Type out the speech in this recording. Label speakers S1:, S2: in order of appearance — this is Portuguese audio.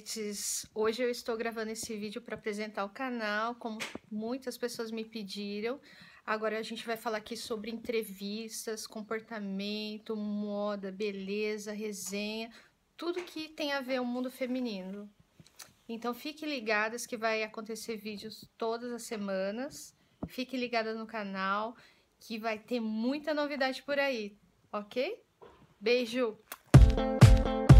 S1: Betes! Hoje eu estou gravando esse vídeo para apresentar o canal, como muitas pessoas me pediram. Agora a gente vai falar aqui sobre entrevistas, comportamento, moda, beleza, resenha, tudo que tem a ver com o mundo feminino. Então fique ligadas que vai acontecer vídeos todas as semanas. Fique ligada no canal que vai ter muita novidade por aí, ok? Beijo!